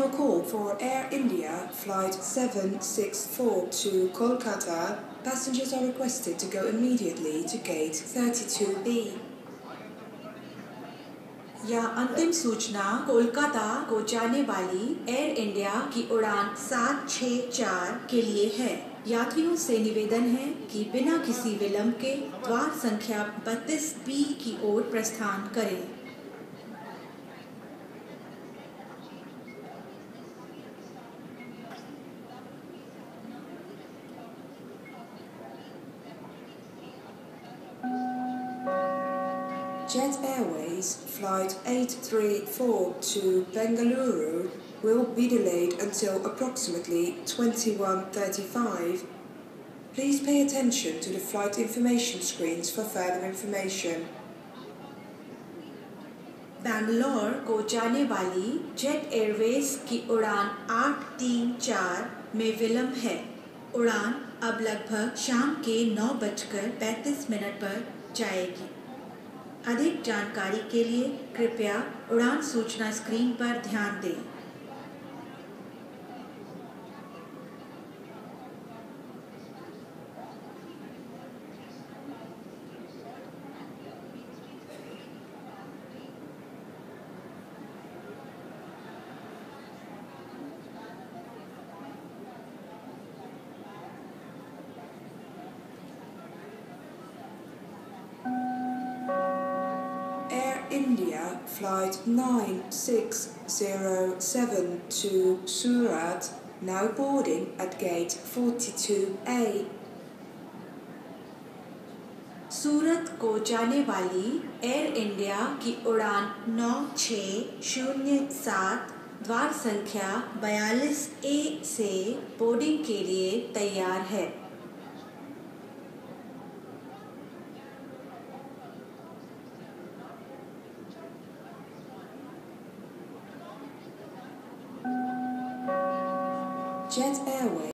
Final call for Air India Flight 764 to Kolkata. Passengers are requested to go immediately to gate 32B. यह अंतिम सूचना कोलकाता को जाने वाली एयर इंडिया की उड़ान 764 के लिए है। यात्रियों से निवेदन है कि बिना किसी विलंब के द्वार संख्या 32B की ओर प्रस्थान करें। Jet Airways Flight 834 to Bengaluru will be delayed until approximately 21:35. Please pay attention to the flight information screens for further information. Bangalore को जाने वाली जेट एयरवेज की उड़ान 834 में विलंब है। उड़ान अब लगभग शाम के 9:35 पर जाएगी। अधिक जानकारी के लिए कृपया उड़ान सूचना स्क्रीन पर ध्यान दें। India Flight 9607 to Surat, now boarding at gate 42A. सूरत को जाने वाली एयर इंडिया की उड़ान 9607 द्वार संख्या 42A से बोर्डिंग के लिए तैयार है। Jet Airways